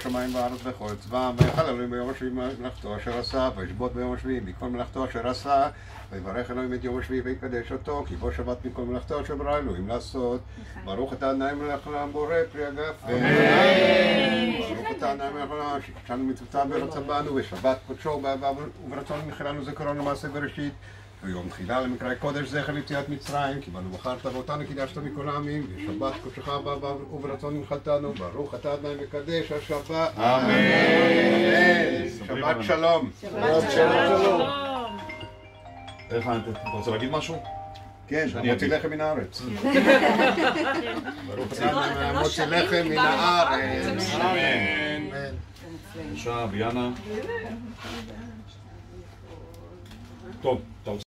שמיים וארץ וכל צבאם, ויאכל אלוהים ביום השביעי מלאכתו אשר עשה, וישבות ביום השביעי מכל מלאכתו אשר עשה, ויברך אלוהים את יום השביעי ויקדש אותו, כי בו שבת מכל מלאכתו אשר ברא אלוהים לעשות. ברוך אתה ה' מלך העולם בורא פרי הגפן. ברוך אתה ה' מלך העולם שקידשנו מצוותיו ורצה בנו, ושבת קודשו ובאהבה וברצון ימכרנו זיכרון למעשה בראשית. ויום תחילה למקראי קודש זכר יציאת מצרים, כי בנו בחרת ואותנו קידשת מכל העמים, ושבת קודשך באהבה וברצון ינחלתנו, ברוך אתה ה' מקדש השבת. אמן. שבת שלום. שבת שלום. איך אתה רוצה להגיד משהו? כן, מוציא לחם מן הארץ. ברוך אתה מוציא לחם מן הארץ. אמן. בבקשה, ביאנה. טוב, אתה רוצה